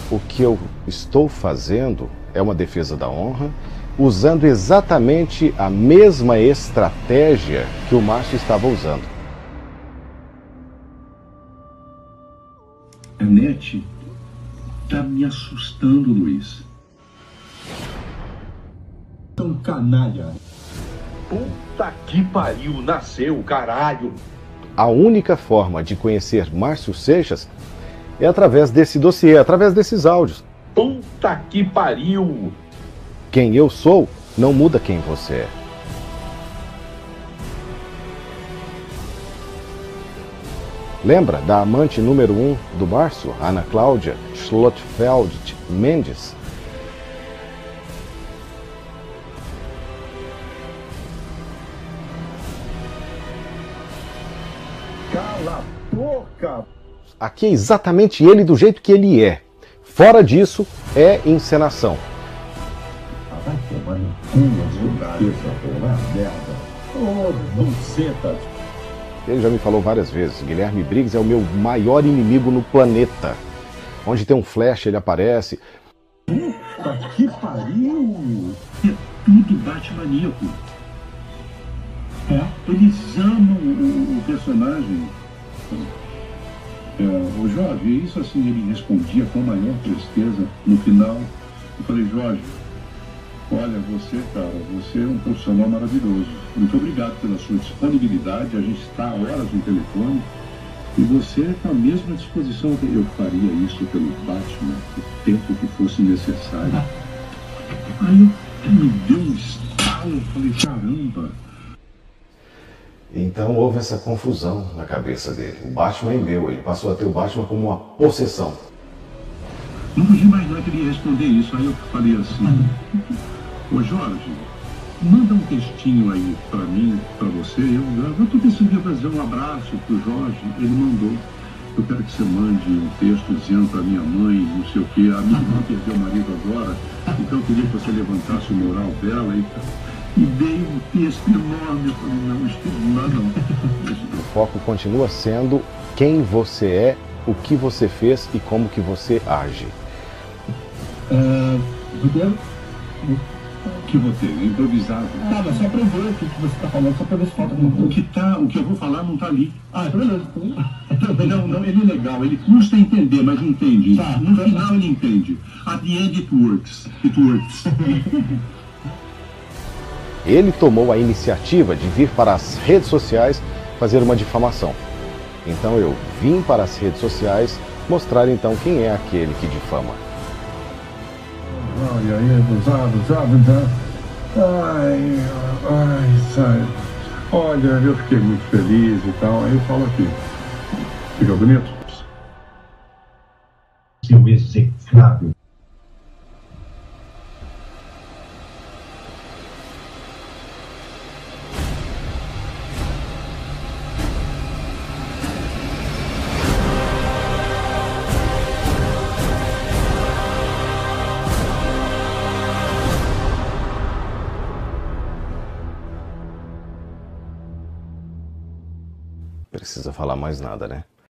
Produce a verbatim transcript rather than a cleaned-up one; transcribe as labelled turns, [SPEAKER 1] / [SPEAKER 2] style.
[SPEAKER 1] o que eu estou fazendo é uma defesa da honra, usando exatamente a mesma estratégia que o Márcio estava usando.
[SPEAKER 2] A net tá me assustando, Luiz. Tão canalha.
[SPEAKER 3] Puta que pariu, nasceu, caralho.
[SPEAKER 1] A única forma de conhecer Márcio Seixas é através desse dossiê, através desses áudios.
[SPEAKER 3] Puta que pariu.
[SPEAKER 1] Quem eu sou não muda quem você é. Lembra da amante número um do Márcio, Ana Cláudia Schlotfeld Mendes?
[SPEAKER 2] Cala a boca!
[SPEAKER 1] Aqui é exatamente ele do jeito que ele é. Fora disso, é encenação.
[SPEAKER 2] Ah, vai tomar no cu, desgraça, porra, merda. Ô, buceta.
[SPEAKER 1] Ele já me falou várias vezes, Guilherme Briggs é o meu maior inimigo no planeta. Onde tem um flash, ele aparece.
[SPEAKER 2] Puta que pariu! É tudo bate-maníaco. É? Eles amam o, o personagem. É, o Jorge, isso assim, ele respondia com a maior tristeza. No final, eu falei, Jorge, olha, você, cara, você é um profissional maravilhoso. Muito obrigado pela sua disponibilidade. A gente está há horas no telefone. E você, com a mesma disposição, que eu faria isso pelo Batman, o tempo que fosse necessário. Aí eu me deu um estalo, eu falei, caramba.
[SPEAKER 1] Então houve essa confusão na cabeça dele. O Batman é meu, ele passou a ter o Batman como uma possessão.
[SPEAKER 2] Não podia imaginar que ele ia responder isso. Aí eu falei assim, ô Jorge, manda um textinho aí pra mim, pra você. Eu, eu tô pensando em fazer um abraço pro Jorge. Ele mandou. Eu quero que você mande um texto dizendo pra minha mãe, não sei o quê. A minha irmã perdeu o marido agora, então eu queria que você levantasse o moral dela e E dei um texto enorme. Eu falei, não, isso não dá não.
[SPEAKER 1] O foco continua sendo quem você é, o que você fez e como que você age.
[SPEAKER 2] Uh, Roteiro? Que roteiro? Improvisado.
[SPEAKER 4] Ah, mas só pra ver o que você tá falando, só pra ver se falta alguma
[SPEAKER 2] O
[SPEAKER 4] coisa.
[SPEAKER 2] que, tá, o que eu vou falar não tá ali.
[SPEAKER 4] Ah, beleza.
[SPEAKER 2] Não, não, ele é legal, ele custa entender, mas entende.
[SPEAKER 4] Tá.
[SPEAKER 2] No final ele entende. At the end it works. It works.
[SPEAKER 1] Ele tomou a iniciativa de vir para as redes sociais fazer uma difamação. Então eu vim para as redes sociais mostrar então quem é aquele que difama.
[SPEAKER 2] Ai, ai, abusado, sabe? Ai, ai, sabe? Olha, eu fiquei muito feliz e tal. Aí eu falo aqui. Fica bonito? Seu execrável.
[SPEAKER 1] Precisa falar mais nada, né?